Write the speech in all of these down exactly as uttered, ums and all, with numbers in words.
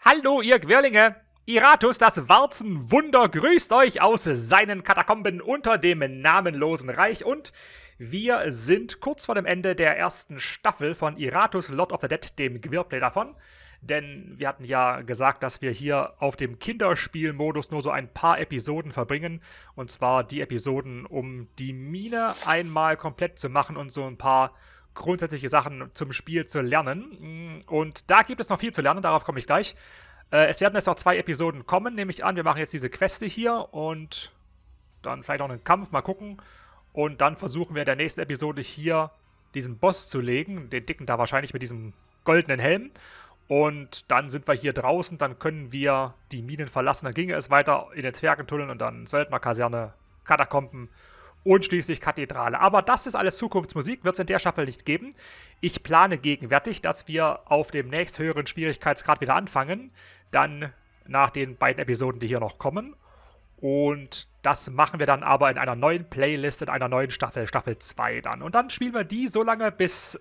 Hallo, ihr Quirlinge! Iratus, das Warzenwunder, grüßt euch aus seinen Katakomben unter dem namenlosen Reich und wir sind kurz vor dem Ende der ersten Staffel von Iratus Lord of the Dead, dem Gewirrplay davon. Denn wir hatten ja gesagt, dass wir hier auf dem Kinderspielmodus nur so ein paar Episoden verbringen. Und zwar die Episoden, um die Mine einmal komplett zu machen und so ein paar grundsätzliche Sachen zum Spiel zu lernen. Und da gibt es noch viel zu lernen, darauf komme ich gleich. Äh, es werden jetzt noch zwei Episoden kommen, nehme ich an. Wir machen jetzt diese Queste hier und dann vielleicht noch einen Kampf, mal gucken. Und dann versuchen wir in der nächsten Episode hier diesen Boss zu legen, den dicken da wahrscheinlich mit diesem goldenen Helm. Und dann sind wir hier draußen, dann können wir die Minen verlassen. Dann ginge es weiter in den Zwergentunneln und dann Söldnerkaserne, Katakomben und schließlich Kathedrale. Aber das ist alles Zukunftsmusik, wird es in der Staffel nicht geben. Ich plane gegenwärtig, dass wir auf dem nächsthöheren Schwierigkeitsgrad wieder anfangen. Dann nach den beiden Episoden, die hier noch kommen. Und das machen wir dann aber in einer neuen Playlist, in einer neuen Staffel, Staffel zwei dann. Und dann spielen wir die so lange, bis,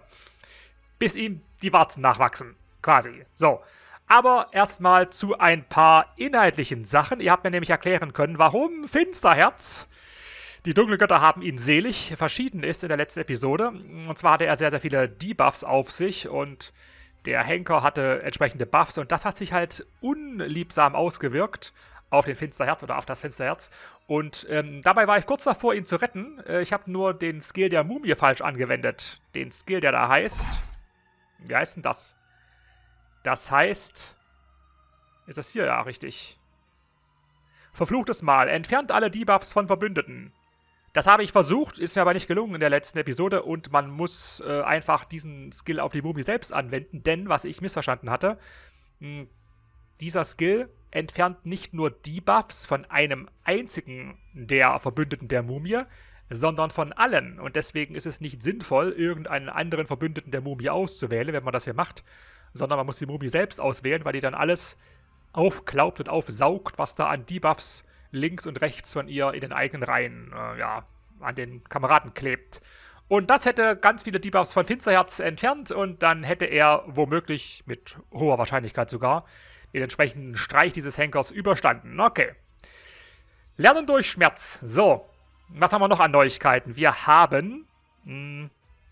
bis ihm die Warzen nachwachsen. Quasi. So. Aber erstmal zu ein paar inhaltlichen Sachen. Ihr habt mir nämlich erklären können, warum Finsterherz, die dunklen Götter haben ihn selig, verschieden ist in der letzten Episode. Und zwar hatte er sehr, sehr viele Debuffs auf sich und der Henker hatte entsprechende Buffs und das hat sich halt unliebsam ausgewirkt auf den Finsterherz oder auf das Finsterherz. Und ähm, dabei war ich kurz davor, ihn zu retten. Äh, ich habe nur den Skill der Mumie falsch angewendet. Den Skill, der da heißt... Wie heißt denn das? Das heißt... Ist das hier? Ja, richtig. Verfluchtes Mal. Entfernt alle Debuffs von Verbündeten. Das habe ich versucht, ist mir aber nicht gelungen in der letzten Episode und man muss äh, einfach diesen Skill auf die Mumie selbst anwenden, denn, was ich missverstanden hatte, mh, dieser Skill entfernt nicht nur Debuffs von einem einzigen der Verbündeten der Mumie, sondern von allen. Und deswegen ist es nicht sinnvoll, irgendeinen anderen Verbündeten der Mumie auszuwählen, wenn man das hier macht, sondern man muss die Mumie selbst auswählen, weil die dann alles aufklaubt und aufsaugt, was da an Debuffs links und rechts von ihr in den eigenen Reihen, äh, ja, an den Kameraden klebt. Und das hätte ganz viele Debuffs von Finsterherz entfernt und dann hätte er womöglich, mit hoher Wahrscheinlichkeit sogar, den entsprechenden Streich dieses Henkers überstanden. Okay. Lernen durch Schmerz. So, was haben wir noch an Neuigkeiten? Wir haben... Mh,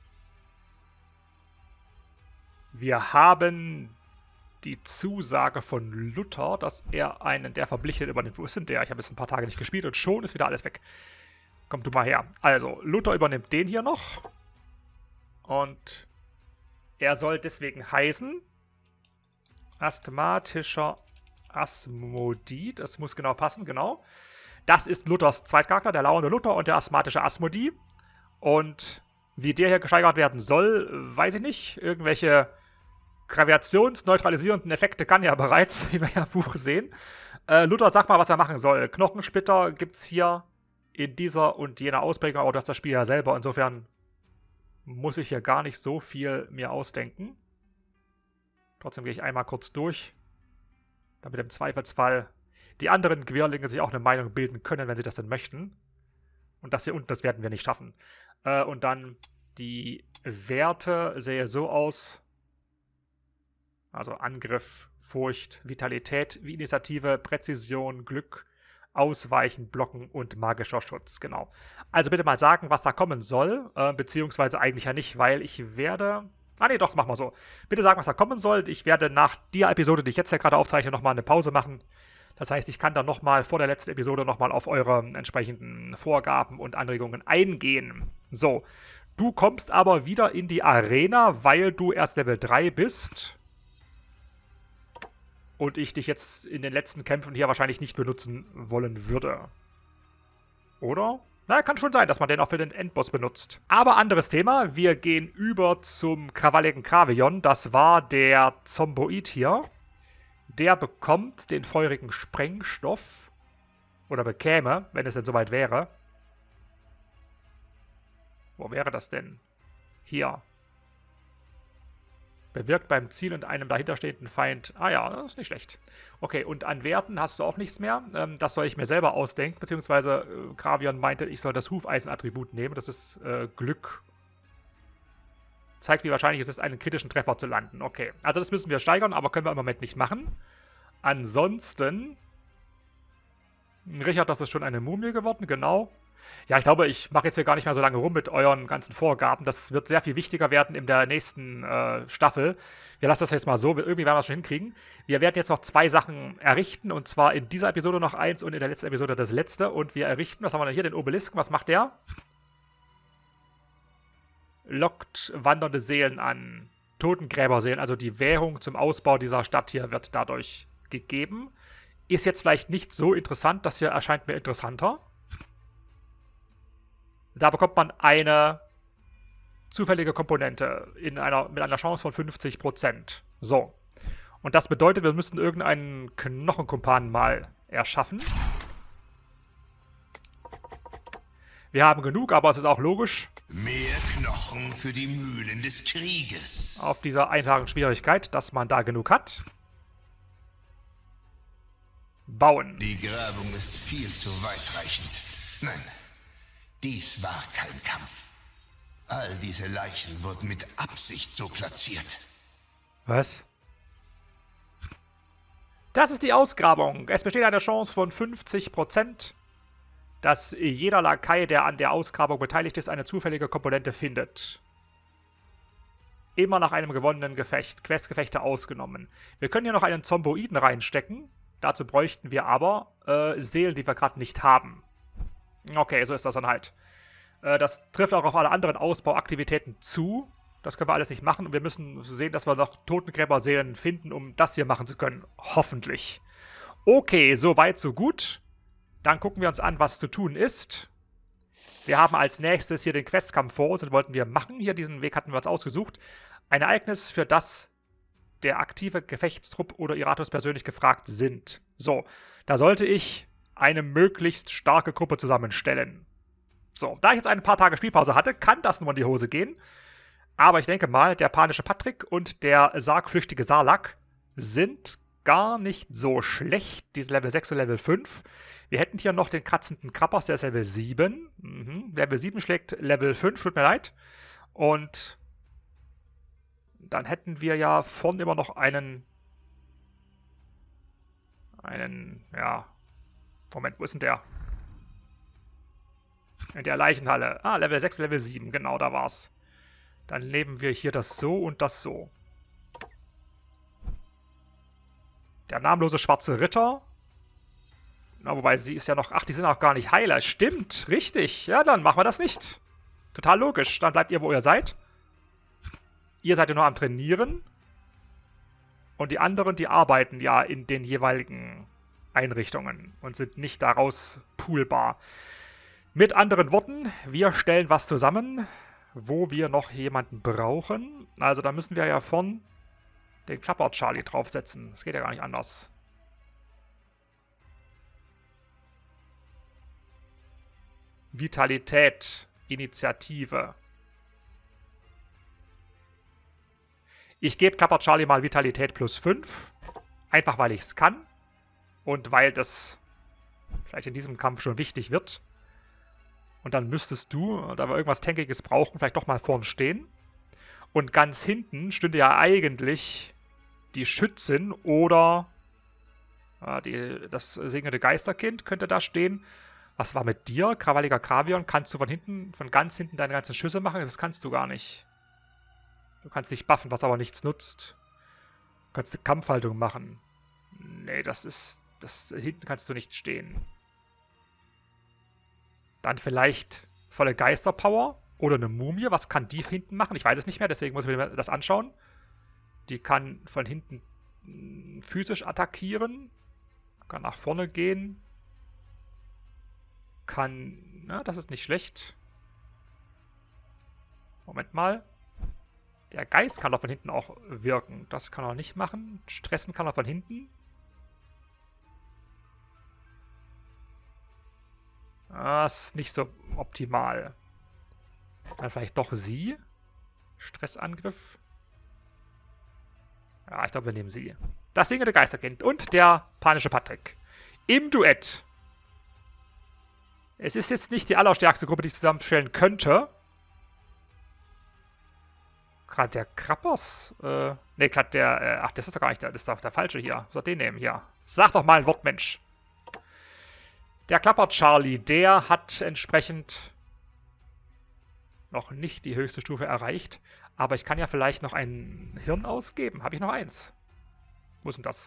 wir haben... die Zusage von Luther, dass er einen der Verblichenen übernimmt. Wo ist denn der? Ich habe jetzt ein paar Tage nicht gespielt und schon ist wieder alles weg. Komm du mal her. Also, Luther übernimmt den hier noch. Und er soll deswegen heißen Asthmatischer Asmodie. Das muss genau passen, genau. Das ist Luthers Zweitcharakter, der lauernde Luther und der asthmatische Asmodie. Und wie der hier gesteigert werden soll, weiß ich nicht. Irgendwelche gravitationsneutralisierenden Effekte kann er bereits, wie wir ja im Buch sehen. Äh, Luther, sag mal, was er machen soll. Knochensplitter gibt es hier in dieser und jener Ausprägung, aber das ist das Spiel ja selber. Insofern muss ich hier gar nicht so viel mir ausdenken. Trotzdem gehe ich einmal kurz durch, damit im Zweifelsfall die anderen Quirlinge sich auch eine Meinung bilden können, wenn sie das denn möchten. Und das hier unten, das werden wir nicht schaffen. Äh, und dann die Werte sehe so aus. Also Angriff, Furcht, Vitalität, Initiative, Präzision, Glück, Ausweichen, Blocken und magischer Schutz. Genau. Also bitte mal sagen, was da kommen soll. Äh, beziehungsweise eigentlich ja nicht, weil ich werde... Ah ne, doch, machen wir so. Bitte sagen, was da kommen soll. Ich werde nach der Episode, die ich jetzt ja gerade aufzeichne, nochmal eine Pause machen. Das heißt, ich kann dann nochmal vor der letzten Episode nochmal auf eure entsprechenden Vorgaben und Anregungen eingehen. So. Du kommst aber wieder in die Arena, weil du erst Level drei bist... Und ich dich jetzt in den letzten Kämpfen hier wahrscheinlich nicht benutzen wollen würde. Oder? Na, kann schon sein, dass man den auch für den Endboss benutzt. Aber anderes Thema. Wir gehen über zum krawalligen Gravion. Das war der Zomboid hier. Der bekommt den feurigen Sprengstoff. Oder bekäme, wenn es denn soweit wäre. Wo wäre das denn? Hier. Bewirkt beim Ziel und einem dahinterstehenden Feind. Ah ja, das ist nicht schlecht. Okay, und an Werten hast du auch nichts mehr. Ähm, das soll ich mir selber ausdenken. Beziehungsweise äh, Gravion meinte, ich soll das Hufeisen-Attribut nehmen. Das ist äh, Glück. Zeigt, wie wahrscheinlich es ist, einen kritischen Treffer zu landen. Okay, also das müssen wir steigern, aber können wir im Moment nicht machen. Ansonsten... Richard, das ist schon eine Mumie geworden, genau. Ja, ich glaube, ich mache jetzt hier gar nicht mehr so lange rum mit euren ganzen Vorgaben. Das wird sehr viel wichtiger werden in der nächsten äh, Staffel. Wir lassen das jetzt mal so, irgendwie werden wir es schon hinkriegen. Wir werden jetzt noch zwei Sachen errichten, und zwar in dieser Episode noch eins und in der letzten Episode das letzte. Und wir errichten, was haben wir denn hier, den Obelisken, was macht der? Lockt wandernde Seelen an. Totengräberseelen, also die Währung zum Ausbau dieser Stadt hier wird dadurch gegeben. Ist jetzt vielleicht nicht so interessant, das hier erscheint mir interessanter. Da bekommt man eine zufällige Komponente in einer, mit einer Chance von fünfzig Prozent. So. Und das bedeutet, wir müssen irgendeinen Knochenkumpan mal erschaffen. Wir haben genug, aber es ist auch logisch. Mehr Knochen für die Mühlen des Krieges. Auf dieser einfachen Schwierigkeit, dass man da genug hat. Bauen. Die Grabung ist viel zu weitreichend. Nein, dies war kein Kampf. All diese Leichen wurden mit Absicht so platziert. Was? Das ist die Ausgrabung. Es besteht eine Chance von fünfzig Prozent, dass jeder Lakai, der an der Ausgrabung beteiligt ist, eine zufällige Komponente findet. Immer nach einem gewonnenen Gefecht. Questgefechte ausgenommen. Wir können hier noch einen Zomboiden reinstecken. Dazu bräuchten wir aber äh, Seelen, die wir gerade nicht haben. Okay, so ist das dann halt. Äh, das trifft auch auf alle anderen Ausbauaktivitäten zu. Das können wir alles nicht machen. Und wir müssen sehen, dass wir noch Totengräberseelen finden, um das hier machen zu können. Hoffentlich. Okay, so weit, so gut. Dann gucken wir uns an, was zu tun ist. Wir haben als nächstes hier den Questkampf vor uns, den wollten wir machen. Hier, diesen Weg hatten wir uns ausgesucht. Ein Ereignis, für das der aktive Gefechtstrupp oder Iratus persönlich gefragt sind. So, da sollte ich eine möglichst starke Gruppe zusammenstellen. So, da ich jetzt ein paar Tage Spielpause hatte, kann das nur in die Hose gehen. Aber ich denke mal, der panische Patrick und der sargflüchtige Sarlak sind gar nicht so schlecht. Diese Level sechs und Level fünf. Wir hätten hier noch den kratzenden Krappers, der ist Level sieben. Mhm. Level sieben schlägt Level fünf, tut mir leid. Und dann hätten wir ja vorne immer noch einen, einen, ja, Moment, wo ist denn der? In der Leichenhalle. Ah, Level sechs, Level sieben, genau, da war's. Dann nehmen wir hier das so und das so. Der namenlose schwarze Ritter. Na, wobei sie ist ja noch, ach, die sind auch gar nicht Heiler. Stimmt, richtig. Ja, dann machen wir das nicht. Total logisch. Dann bleibt ihr, wo ihr seid. Ihr seid ja nur am Trainieren. Und die anderen, die arbeiten ja in den jeweiligen Einrichtungen und sind nicht daraus poolbar. Mit anderen Worten, wir stellen was zusammen, wo wir noch jemanden brauchen. Also da müssen wir ja vorn den Klapper Charlie draufsetzen. Das geht ja gar nicht anders. Vitalität, Initiative. Ich gebe Klapper Charlie mal Vitalität plus fünf. Einfach weil ich es kann. Und weil das vielleicht in diesem Kampf schon wichtig wird. Und dann müsstest du, da wir irgendwas Tankiges brauchen, vielleicht doch mal vorn stehen. Und ganz hinten stünde ja eigentlich die Schützin oder äh, die, das singende Geisterkind könnte da stehen. Was war mit dir, krawalliger Gravion? Kannst du von hinten, von ganz hinten deine ganzen Schüsse machen? Das kannst du gar nicht. Du kannst dich buffen, was aber nichts nutzt. Du kannst eine Kampfhaltung machen. Nee, das ist, das hinten kannst du nicht stehen. Dann vielleicht volle Geisterpower oder eine Mumie. Was kann die hinten machen? Ich weiß es nicht mehr, deswegen muss ich mir das anschauen. Die kann von hinten physisch attackieren. Kann nach vorne gehen. Kann, na, das ist nicht schlecht. Moment mal. Der Geist kann doch von hinten auch wirken. Das kann er nicht machen. Stressen kann er von hinten. Das ist nicht so optimal. Dann vielleicht doch sie. Stressangriff. Ja, ich glaube, wir nehmen sie. Das singende Geisterkind und der panische Patrick. Im Duett. Es ist jetzt nicht die allerstärkste Gruppe, die ich zusammenstellen könnte. gerade der Krappers. Äh, ne, gerade der. Äh, ach, das ist doch gar nicht der. Das ist doch der falsche hier. Soll den nehmen hier. Sag doch mal ein Wort, Mensch. Der Klapper Charlie, der hat entsprechend noch nicht die höchste Stufe erreicht. Aber ich kann ja vielleicht noch ein Hirn ausgeben. Habe ich noch eins? Wo ist denn das?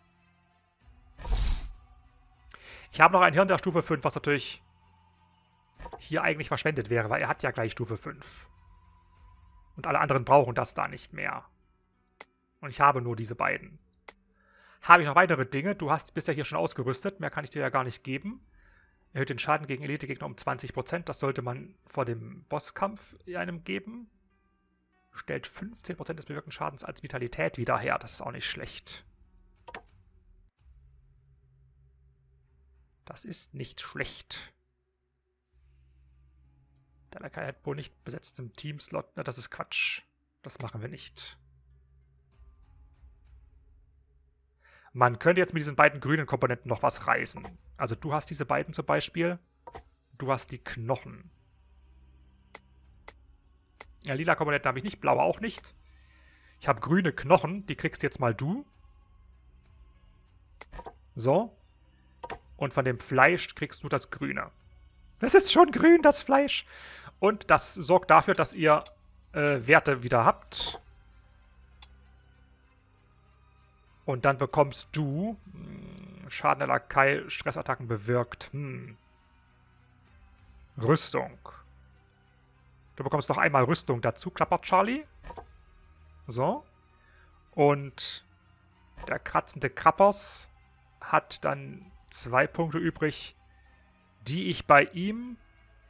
Ich habe noch ein Hirn der Stufe fünf, was natürlich hier eigentlich verschwendet wäre, weil er hat ja gleich Stufe fünf. Und alle anderen brauchen das da nicht mehr. Und ich habe nur diese beiden. Habe ich noch weitere Dinge? Du hast bisher hier schon ausgerüstet. Mehr kann ich dir ja gar nicht geben. Erhöht den Schaden gegen Elite-Gegner um zwanzig Prozent. Das sollte man vor dem Bosskampf einem geben. Stellt fünfzehn Prozent des bewirkten Schadens als Vitalität wieder her. Das ist auch nicht schlecht. Das ist nicht schlecht. Der Lakai hat wohl nicht besetzt im Teamslot. Na, das ist Quatsch. Das machen wir nicht. Man könnte jetzt mit diesen beiden grünen Komponenten noch was reißen. Also du hast diese beiden zum Beispiel. Du hast die Knochen. Ja, lila Komponenten habe ich nicht, blaue auch nicht. Ich habe grüne Knochen, die kriegst jetzt mal du. So. Und von dem Fleisch kriegst du das Grüne. Das ist schon grün, das Fleisch. Und das sorgt dafür, dass ihr äh, Werte wieder habt. Und dann bekommst du mh, Schaden der Lakai, Stressattacken bewirkt. Hm. Rüstung. Du bekommst noch einmal Rüstung dazu, klappert Charlie. So. Und der kratzende Krappers hat dann zwei Punkte übrig, die ich bei ihm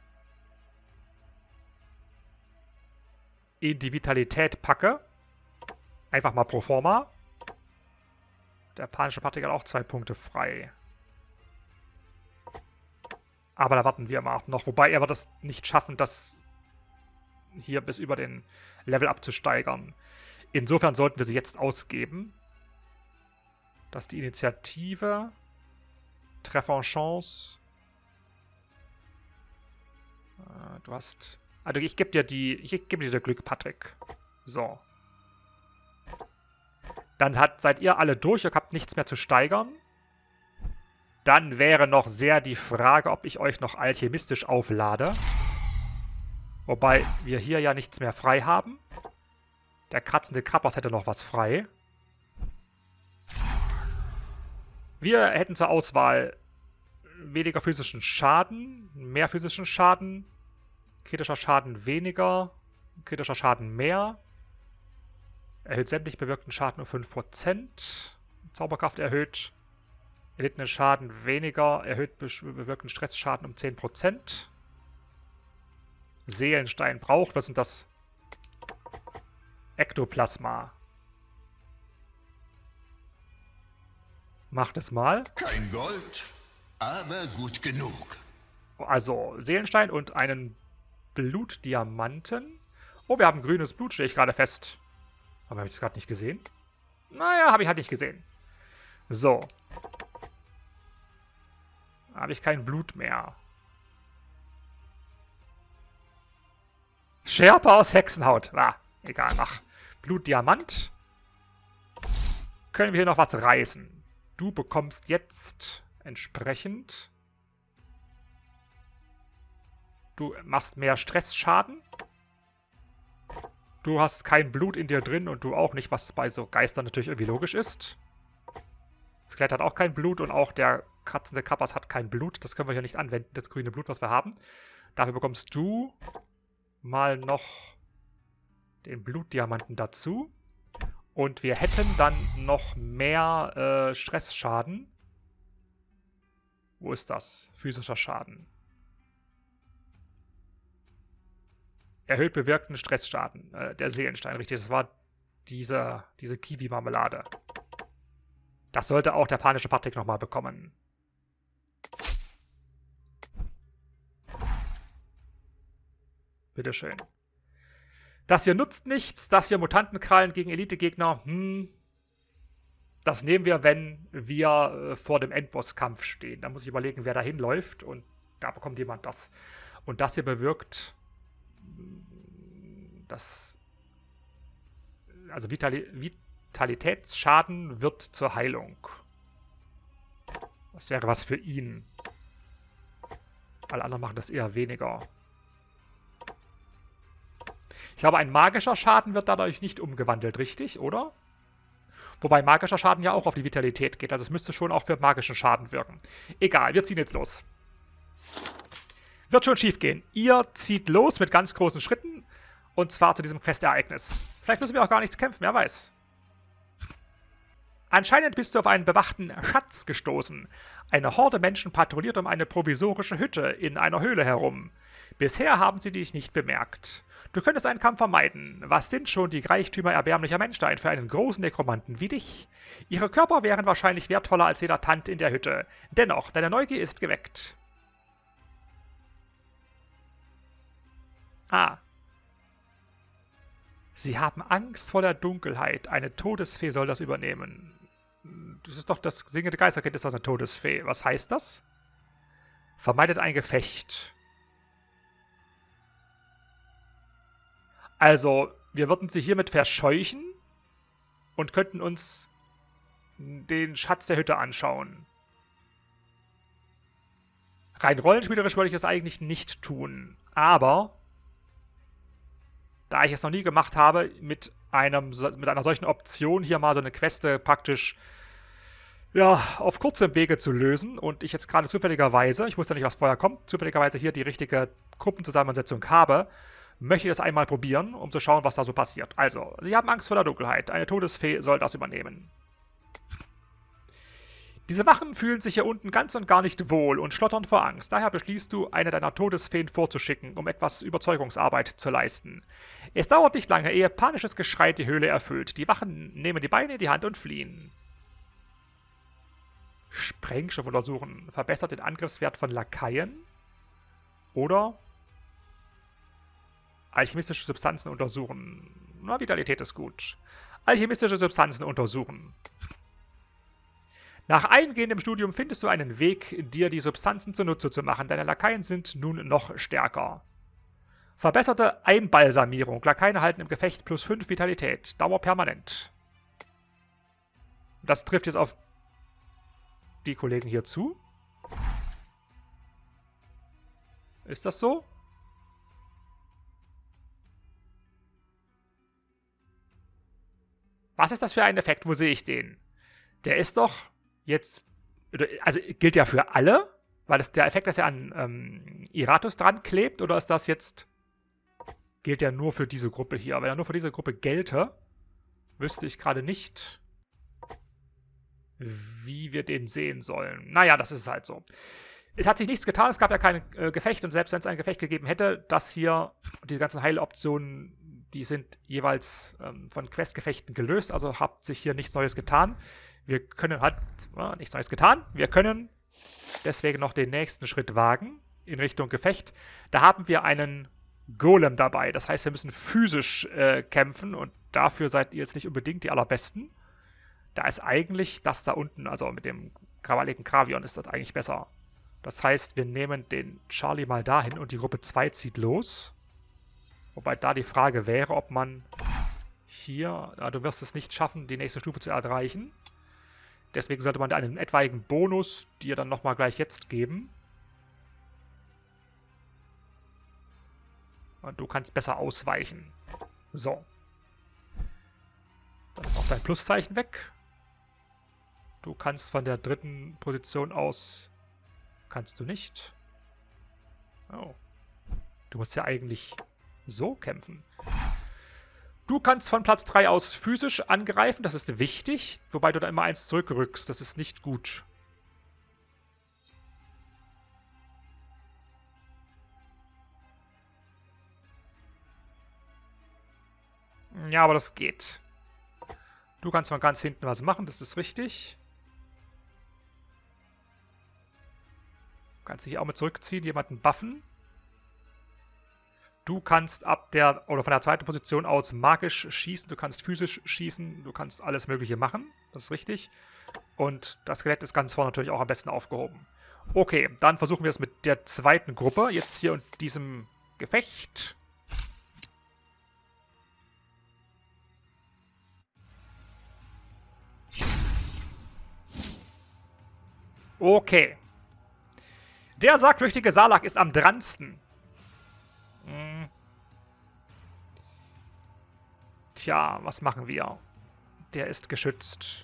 in die Vitalität packe. Einfach mal pro forma. Der panische Partikel hat auch zwei Punkte frei. Aber da warten wir mal noch. Wobei er wird es nicht schaffen, das hier bis über den Level abzusteigern. Insofern sollten wir sie jetzt ausgeben. Dass die Initiative, Trefferchance. Äh, du hast. Also ich gebe dir die. Ich gebe dir das Glück, Patrick. So. Dann hat, seid ihr alle durch, ihr habt nichts mehr zu steigern. Dann wäre noch sehr die Frage, ob ich euch noch alchemistisch auflade. Wobei wir hier ja nichts mehr frei haben. Der kratzende Krappers hätte noch was frei. Wir hätten zur Auswahl weniger physischen Schaden, mehr physischen Schaden, kritischer Schaden weniger, kritischer Schaden mehr. Erhöht sämtlich bewirkten Schaden um fünf Prozent. Zauberkraft erhöht erlittenen Schaden weniger, erhöht bewirkten Stressschaden um zehn Prozent. Seelenstein braucht, was sind das? Ektoplasma. Macht es mal. Kein Gold, aber gut genug. Also Seelenstein und einen Blutdiamanten. Oh, wir haben grünes Blut, stehe ich gerade fest. Aber habe ich das gerade nicht gesehen? Naja, habe ich halt nicht gesehen. So. Habe ich kein Blut mehr. Schärpe aus Hexenhaut. Ah, egal, mach. Blutdiamant. Können wir hier noch was reißen? Du bekommst jetzt entsprechend. Du machst mehr Stressschaden. Du hast kein Blut in dir drin und du auch nicht, was bei so Geistern natürlich irgendwie logisch ist. Skelett hat auch kein Blut und auch der kratzende Krappers hat kein Blut. Das können wir hier nicht anwenden, das grüne Blut, was wir haben. Dafür bekommst du mal noch den Blutdiamanten dazu. Und wir hätten dann noch mehr äh, Stressschaden. Wo ist das? Physischer Schaden. Erhöht bewirkten Stressschaden. Äh, der Seelenstein, richtig. Das war diese, diese Kiwi-Marmelade. Das sollte auch der panische Patrick nochmal bekommen. Bitteschön. Das hier nutzt nichts. Das hier Mutantenkrallen gegen Elite-Gegner. Hm. Das nehmen wir, wenn wir äh, vor dem Endbosskampf stehen. Da muss ich überlegen, wer da hinläuft. Und da bekommt jemand das. Und das hier bewirkt, dass also Vitali Vitalitätsschaden wird zur Heilung. Das wäre was für ihn. Alle anderen machen das eher weniger. Ich glaube, ein magischer Schaden wird dadurch nicht umgewandelt, richtig, oder? Wobei magischer Schaden ja auch auf die Vitalität geht. Also es müsste schon auch für magischen Schaden wirken. Egal, wir ziehen jetzt los. Wird schon schief gehen. Ihr zieht los mit ganz großen Schritten. Und zwar zu diesem Questereignis. Vielleicht müssen wir auch gar nichts kämpfen, wer weiß. Anscheinend bist du auf einen bewachten Schatz gestoßen. Eine Horde Menschen patrouilliert um eine provisorische Hütte in einer Höhle herum. Bisher haben sie dich nicht bemerkt. Du könntest einen Kampf vermeiden. Was sind schon die Reichtümer erbärmlicher Menschlein für einen großen Nekromanten wie dich? Ihre Körper wären wahrscheinlich wertvoller als jeder Tand in der Hütte. Dennoch, deine Neugier ist geweckt. Ah. Sie haben Angst vor der Dunkelheit. Eine Todesfee soll das übernehmen. Das ist doch das singende Geisterkind, ist doch eine Todesfee. Was heißt das? Vermeidet ein Gefecht. Also, wir würden sie hiermit verscheuchen und könnten uns den Schatz der Hütte anschauen. Rein rollenspielerisch würde ich das eigentlich nicht tun. Aber, da ich es noch nie gemacht habe, mit, einem, mit einer solchen Option hier mal so eine Queste praktisch ja, auf kurzem Wege zu lösen und ich jetzt gerade zufälligerweise, ich wusste nicht, was vorher kommt, zufälligerweise hier die richtige Gruppenzusammensetzung habe, möchte ich das einmal probieren, um zu schauen, was da so passiert. Also, sie haben Angst vor der Dunkelheit. Eine Todesfee soll das übernehmen. Diese Wachen fühlen sich hier unten ganz und gar nicht wohl und schlottern vor Angst. Daher beschließt du, eine deiner Todesfeen vorzuschicken, um etwas Überzeugungsarbeit zu leisten. Es dauert nicht lange, ehe panisches Geschrei die Höhle erfüllt. Die Wachen nehmen die Beine in die Hand und fliehen. Sprengstoff untersuchen. Verbessert den Angriffswert von Lakaien. Oder alchemistische Substanzen untersuchen. Na, Vitalität ist gut. Alchemistische Substanzen untersuchen. Nach eingehendem Studium findest du einen Weg, dir die Substanzen zunutze zu machen. Deine Lakaien sind nun noch stärker. Verbesserte Einbalsamierung. Lakaien erhalten im Gefecht plus fünf Vitalität. Dauer permanent. Das trifft jetzt auf die Kollegen hier zu. Ist das so? Was ist das für ein Effekt? Wo sehe ich den? Der ist doch jetzt, also gilt ja für alle, weil das der Effekt, dass er an ähm, Iratus dran klebt, oder ist das jetzt, gilt der nur für diese Gruppe hier? Wenn er nur für diese Gruppe gelte, wüsste ich gerade nicht, wie wir den sehen sollen. Naja, das ist halt so. Es hat sich nichts getan, es gab ja kein äh, Gefecht, und selbst wenn es ein Gefecht gegeben hätte, das hier, diese ganzen Heiloptionen, die sind jeweils ähm, von Questgefechten gelöst, also hat sich hier nichts Neues getan. Wir können halt, äh, nichts Neues getan, wir können deswegen noch den nächsten Schritt wagen in Richtung Gefecht. Da haben wir einen Golem dabei, das heißt, wir müssen physisch äh, kämpfen und dafür seid ihr jetzt nicht unbedingt die Allerbesten. Da ist eigentlich das da unten, also mit dem krawalligen Gravion ist das eigentlich besser. Das heißt, wir nehmen den Charlie mal dahin und die Gruppe zwei zieht los. Wobei da die Frage wäre, ob man hier, ja, du wirst es nicht schaffen, die nächste Stufe zu erreichen. Deswegen sollte man da einen etwaigen Bonus dir dann nochmal gleich jetzt geben. Und du kannst besser ausweichen. So. Dann ist auch dein Pluszeichen weg. Du kannst von der dritten Position aus, kannst du nicht. Oh. Du musst ja eigentlich so kämpfen. Du kannst von Platz drei aus physisch angreifen, das ist wichtig, wobei du da immer eins zurückrückst, das ist nicht gut. Ja, aber das geht. Du kannst von ganz hinten was machen, das ist richtig. Du kannst dich auch mit zurückziehen, jemanden buffen. Du kannst ab der, oder von der zweiten Position aus magisch schießen, du kannst physisch schießen, du kannst alles Mögliche machen, das ist richtig. Und das Skelett ist ganz vorne natürlich auch am besten aufgehoben. Okay, dann versuchen wir es mit der zweiten Gruppe, jetzt hier und diesem Gefecht. Okay. Der sargflüchtige Salak ist am dransten. Hm. Tja, was machen wir? Der ist geschützt.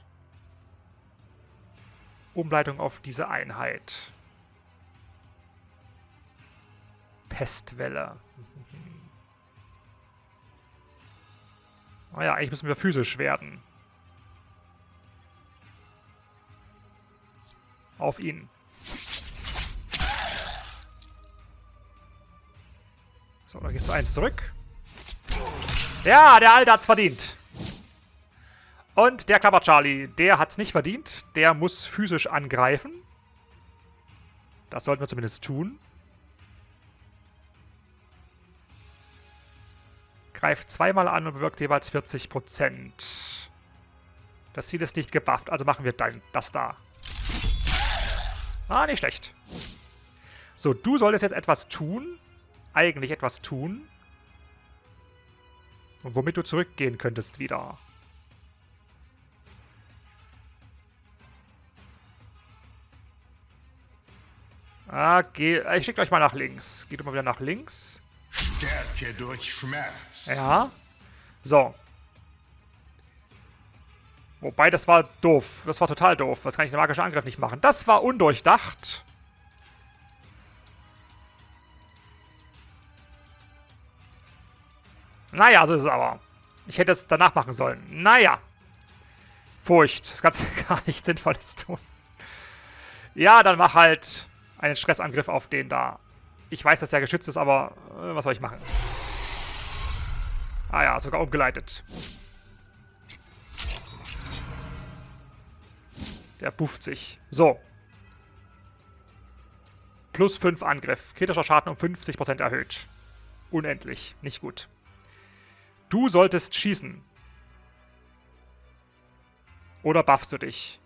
Umleitung auf diese Einheit. Pestwelle. Naja, eigentlich müssen wir physisch werden. Auf ihn. So, dann gehst du eins zurück. Ja, der Alte hat's verdient. Und der Klapper Charlie, der hat's nicht verdient. Der muss physisch angreifen. Das sollten wir zumindest tun. Greift zweimal an und bewirkt jeweils vierzig Prozent. Das Ziel ist nicht gebufft, also machen wir dann das da. Ah, nicht schlecht. So, du solltest jetzt etwas tun. Eigentlich etwas tun. Und womit du zurückgehen könntest wieder. Ah, geh, ich schicke euch mal nach links. Geht mal wieder nach links. Stärke durch Schmerz. Ja. So. Wobei, das war doof. Das war total doof. Das kann ich den magischen Angriff nicht machen. Das war undurchdacht. Naja, so ist es aber. Ich hätte es danach machen sollen. Naja. Furcht. Das kannst du gar nichts Sinnvolles tun. Ja, dann mach halt einen Stressangriff auf den da. Ich weiß, dass er geschützt ist, aber äh, was soll ich machen? Ah ja, sogar umgeleitet. Der bufft sich. So. Plus fünf Angriff. Kritischer Schaden um fünfzig Prozent erhöht. Unendlich. Nicht gut. Du solltest schießen. Oder buffst du dich?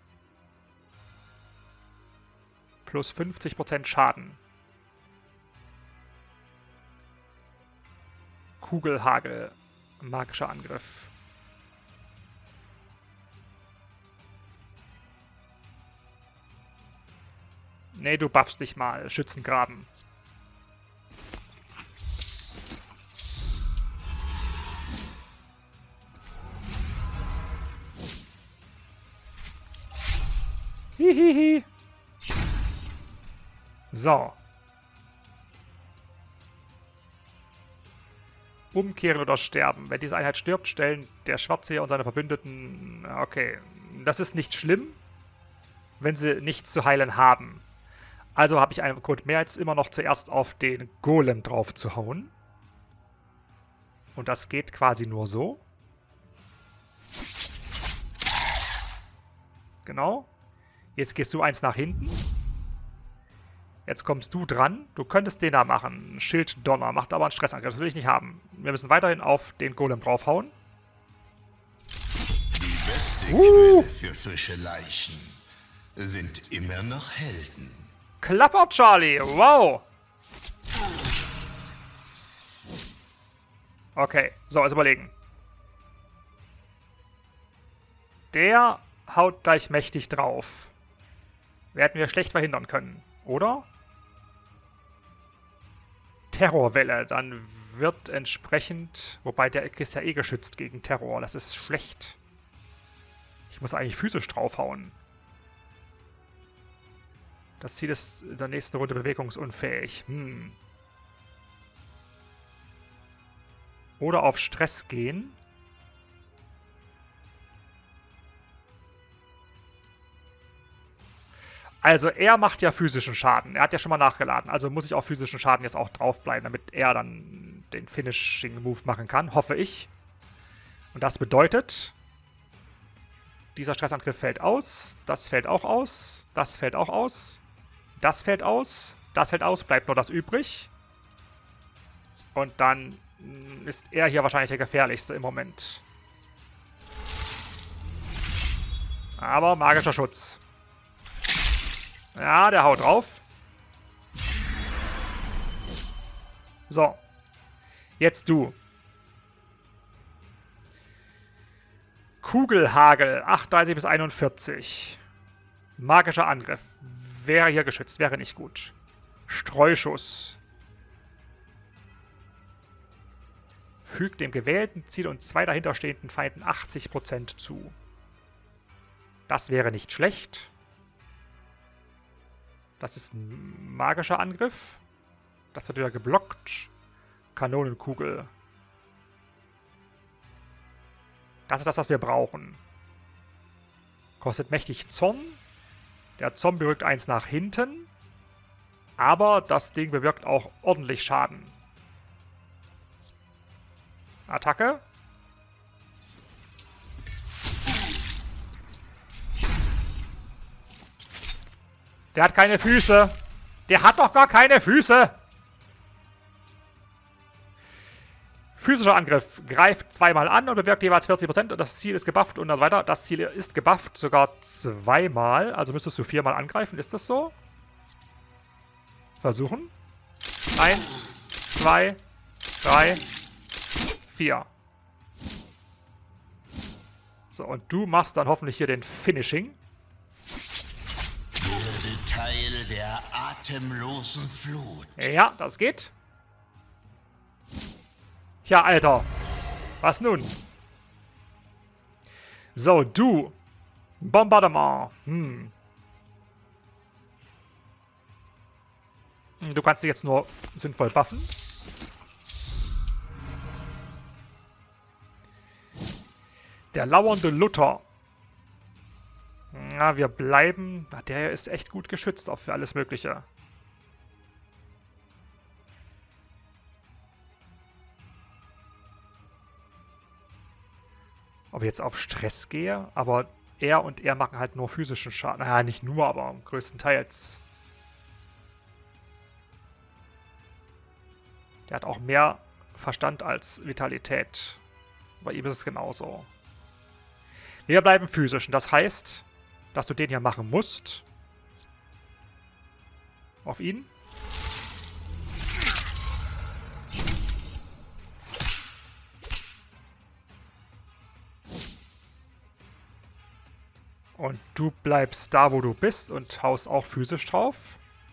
Plus fünfzig Prozent Schaden. Kugelhagel. Magischer Angriff. Nee, du buffst dich mal. Schützengraben. Hihihi. So. Umkehren oder sterben. Wenn diese Einheit stirbt, stellen der Schwarzseher und seine Verbündeten... Okay. Das ist nicht schlimm, wenn sie nichts zu heilen haben. Also habe ich einen Grund mehr, jetzt immer noch zuerst auf den Golem drauf zu hauen. Und das geht quasi nur so. Genau. Jetzt gehst du eins nach hinten. Jetzt kommst du dran. Du könntest den da machen. Schilddonner. Macht aber einen Stressangriff. Das will ich nicht haben. Wir müssen weiterhin auf den Golem draufhauen. Die beste Uh. Quelle für frische Leichen sind immer noch Helden. Klapper Charlie. Wow. Okay. So, jetzt überlegen. Der haut gleich mächtig drauf. Werden wir schlecht verhindern können, oder? Terrorwelle, dann wird entsprechend... Wobei, der ist ja eh geschützt gegen Terror. Das ist schlecht. Ich muss eigentlich physisch draufhauen. Das Ziel ist in der nächsten Runde bewegungsunfähig. Hm. Oder auf Stress gehen. Also er macht ja physischen Schaden. Er hat ja schon mal nachgeladen. Also muss ich auf physischen Schaden jetzt auch draufbleiben, damit er dann den Finishing-Move machen kann. Hoffe ich. Und das bedeutet, dieser Stressangriff fällt aus. Das fällt auch aus. Das fällt auch aus. Das fällt aus. Das fällt aus. Bleibt nur das übrig. Und dann ist er hier wahrscheinlich der gefährlichste im Moment. Aber magischer Schutz. Ja, der haut drauf. So. Jetzt du. Kugelhagel. achtunddreißig bis einundvierzig. Magischer Angriff. wäre hier geschützt. Wäre nicht gut. Streuschuss. Fügt dem gewählten Ziel und zwei dahinterstehenden Feinden achtzig Prozent zu. Das wäre nicht schlecht. Das ist ein magischer Angriff. Das wird wieder geblockt. Kanonenkugel. Das ist das, was wir brauchen. Kostet mächtig Zorn. Der Zombie rückt eins nach hinten. Aber das Ding bewirkt auch ordentlich Schaden. Attacke. Der hat keine Füße. Der hat doch gar keine Füße. Physischer Angriff. Greift zweimal an und bewirkt jeweils vierzig Prozent. Und das Ziel ist gebufft und so weiter. Das Ziel ist gebufft sogar zweimal. Also müsstest du viermal angreifen. Ist das so? Versuchen. Eins, zwei, drei, vier. So, und du machst dann hoffentlich hier den Finishing. Werde Teil der atemlosen Flut. Ja, das geht. Tja, Alter. Was nun? So, du. Bombardement. Hm. Du kannst dich jetzt nur sinnvoll buffen. Der lauernde Luther. Ja, wir bleiben... Der ist echt gut geschützt, auch für alles Mögliche. Ob ich jetzt auf Stress gehe, aber er und er machen halt nur physischen Schaden. Naja, nicht nur, aber größtenteils. Der hat auch mehr Verstand als Vitalität. Bei ihm ist es genauso. Wir bleiben physisch. Und das heißt, dass du den hier machen musst. Auf ihn. Und du bleibst da, wo du bist und haust auch physisch drauf.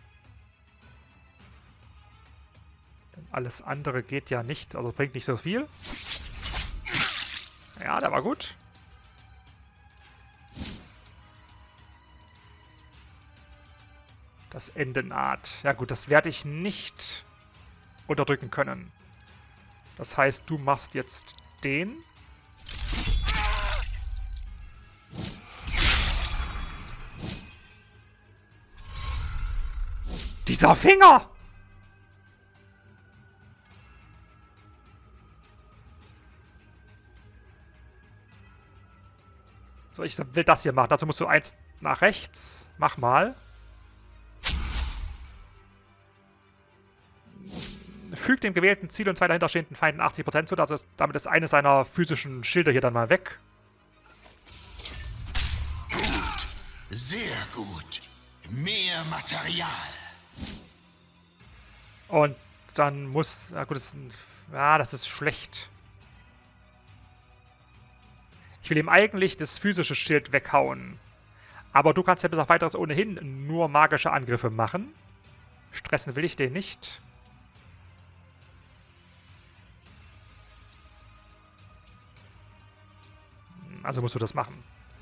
Denn alles andere geht ja nicht, also bringt nicht so viel. Ja, der war gut. Das Ende naht. Ja gut, das werde ich nicht unterdrücken können. Das heißt, du machst jetzt den. Dieser Finger! So, ich will das hier machen. Dazu musst du eins nach rechts. Mach mal. Fügt dem gewählten Ziel und zwei dahinterstehenden Feinden achtzig Prozent zu. Das ist, damit ist eine seiner physischen Schilder hier dann mal weg. Gut. Sehr gut. Mehr Material. Und dann muss... Na gut, das ist, ein, ja, das ist schlecht. Ich will ihm eigentlich das physische Schild weghauen. Aber du kannst ja bis auf weiteres ohnehin nur magische Angriffe machen. Stressen will ich den nicht. Also musst du das machen.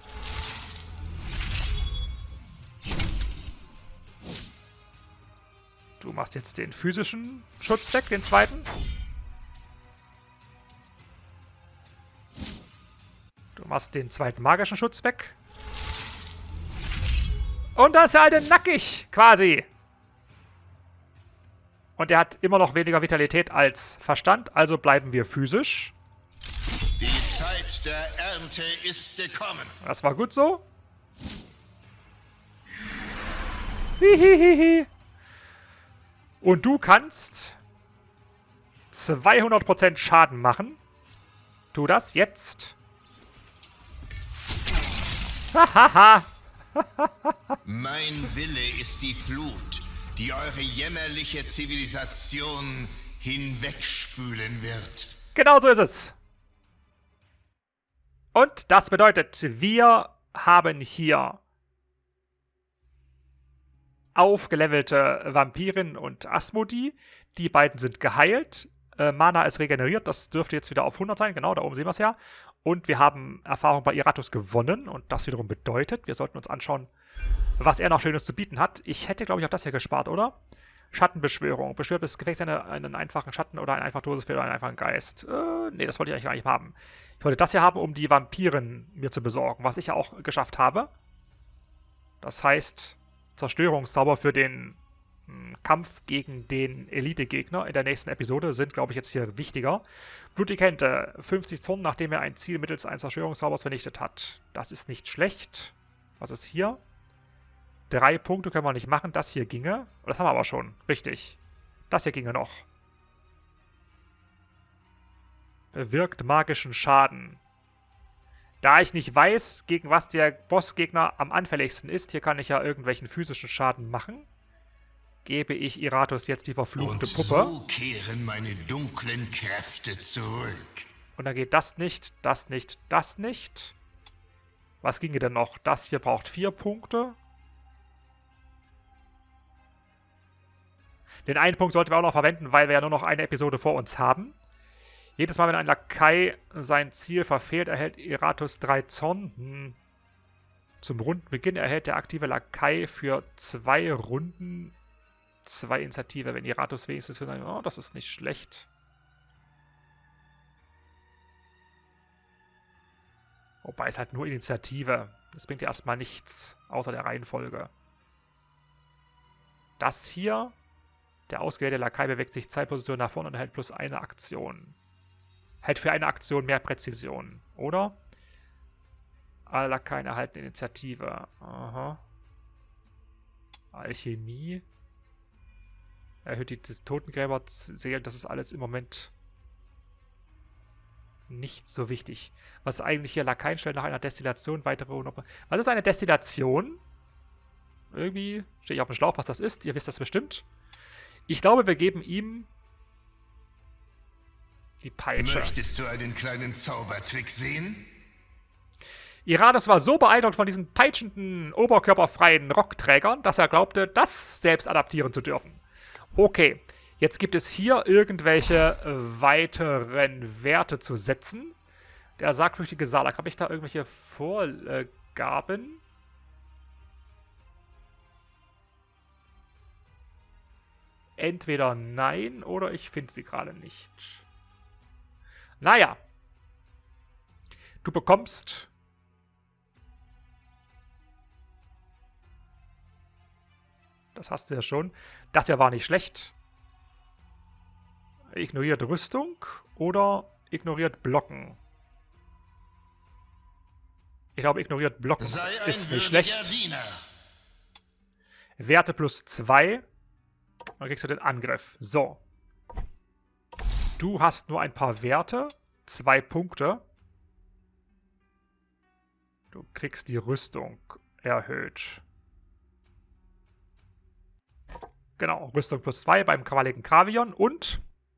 Du machst jetzt den physischen Schutz weg, den zweiten. Du machst den zweiten magischen Schutz weg. Und das ist halt nackig, quasi. Und er hat immer noch weniger Vitalität als Verstand, also bleiben wir physisch. Die Zeit der Ernte ist gekommen. Das war gut so. Hihihihi. Und du kannst zweihundert Prozent Schaden machen. Tu das jetzt. Hahaha. Mein Wille ist die Flut, die eure jämmerliche Zivilisation hinwegspülen wird. Genau so ist es. Und das bedeutet, wir haben hier aufgelevelte Vampirin und Asmodee. Die beiden sind geheilt. Äh, Mana ist regeneriert. Das dürfte jetzt wieder auf hundert sein. Genau, da oben sehen wir es ja. Und wir haben Erfahrung bei Iratus gewonnen. Und das wiederum bedeutet, wir sollten uns anschauen, was er noch Schönes zu bieten hat. Ich hätte, glaube ich, auf das hier gespart, oder? Schattenbeschwörung. Beschwört das Gefecht einen, einen einfachen Schatten oder einen einfachen Todesfehler oder einen einfachen Geist. Äh, nee, das wollte ich eigentlich gar nicht haben. Ich wollte das hier haben, um die Vampiren mir zu besorgen, was ich ja auch geschafft habe. Das heißt, Zerstörungszauber für den mh, Kampf gegen den Elite-Gegner in der nächsten Episode sind, glaube ich, jetzt hier wichtiger. Blutige Hände. fünfzig Zorn, nachdem er ein Ziel mittels eines Zerstörungszaubers vernichtet hat. Das ist nicht schlecht. Was ist hier? Drei Punkte können wir nicht machen. Das hier ginge. Das haben wir aber schon. Richtig. Das hier ginge noch. Bewirkt magischen Schaden. Da ich nicht weiß, gegen was der Bossgegner am anfälligsten ist, hier kann ich ja irgendwelchen physischen Schaden machen, gebe ich Iratus jetzt die verfluchte Und Puppe. So kehren meine dunklen Kräfte zurück. Und dann geht das nicht, das nicht, das nicht. Was ginge denn noch? Das hier braucht vier Punkte. Den einen Punkt sollten wir auch noch verwenden, weil wir ja nur noch eine Episode vor uns haben. Jedes Mal, wenn ein Lakai sein Ziel verfehlt, erhält Iratus drei Zorn. Hm. Zum Rundenbeginn erhält der aktive Lakai für zwei Runden zwei Initiative. Wenn Iratus wenigstens für sein... Oh, das ist nicht schlecht. Wobei es halt nur Initiative. Das bringt ja erstmal nichts, außer der Reihenfolge. Das hier... Der ausgewählte Lakai bewegt sich zwei Positionen nach vorne und erhält plus eine Aktion. Hält für eine Aktion mehr Präzision, oder? Alle Lakaien erhalten Initiative. Aha. Alchemie. Erhöht die Totengräber-Seelen. Das ist alles im Moment nicht so wichtig. Was ist eigentlich hier? Lakaien stellen nach einer Destillation weitere... Was ist eine Destillation? Irgendwie stehe ich auf dem Schlauch, was das ist. Ihr wisst das bestimmt. Ich glaube, wir geben ihm die Peitsche. Möchtest du einen kleinen Zaubertrick sehen? Iratus war so beeindruckt von diesen peitschenden, oberkörperfreien Rockträgern, dass er glaubte, das selbst adaptieren zu dürfen. Okay, jetzt gibt es hier irgendwelche weiteren Werte zu setzen. Der sargflüchtige Salak. Habe ich da irgendwelche Vorgaben? Entweder nein oder ich finde sie gerade nicht. Naja. Du bekommst... Das hast du ja schon. Das hier war nicht schlecht. Ignoriert Rüstung oder ignoriert Blocken. Ich glaube, ignoriert Blocken ist nicht schlecht. Diener. Werte plus zwei. Dann kriegst du den Angriff. So. Du hast nur ein paar Werte. Zwei Punkte. Du kriegst die Rüstung erhöht. Genau, Rüstung plus zwei beim krawalligen Gravion. Und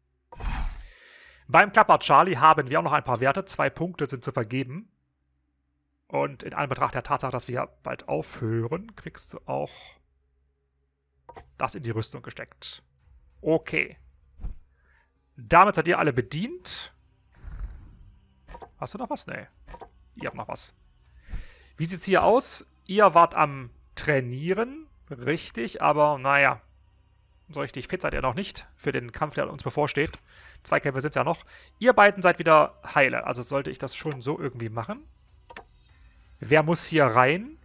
beim Klapper Charlie haben wir auch noch ein paar Werte. Zwei Punkte sind zu vergeben. Und in Anbetracht der Tatsache, dass wir bald aufhören, kriegst du auch das in die Rüstung gesteckt. Okay. Damit seid ihr alle bedient. Hast du noch was? Nee. Ihr habt noch was. Wie sieht's hier aus? Ihr wart am Trainieren. Richtig, aber naja. So richtig fit seid ihr noch nicht für den Kampf, der uns bevorsteht. Zwei Kämpfe sind es ja noch. Ihr beiden seid wieder heile. Also sollte ich das schon so irgendwie machen. Wer muss hier rein?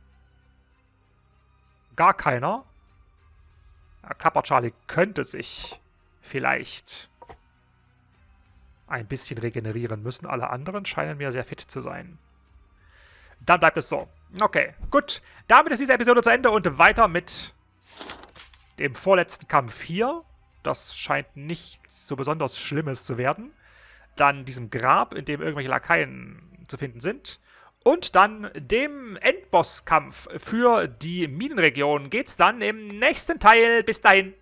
Gar keiner. Ja, Klapper Charlie könnte sich vielleicht ein bisschen regenerieren müssen. Alle anderen scheinen mir sehr fit zu sein. Dann bleibt es so. Okay, gut. Damit ist diese Episode zu Ende und weiter mit dem vorletzten Kampf hier. Das scheint nichts so besonders Schlimmes zu werden. Dann diesem Grab, in dem irgendwelche Lakaien zu finden sind. Und dann dem Endbosskampf für die Minenregion geht's dann im nächsten Teil. Bis dahin.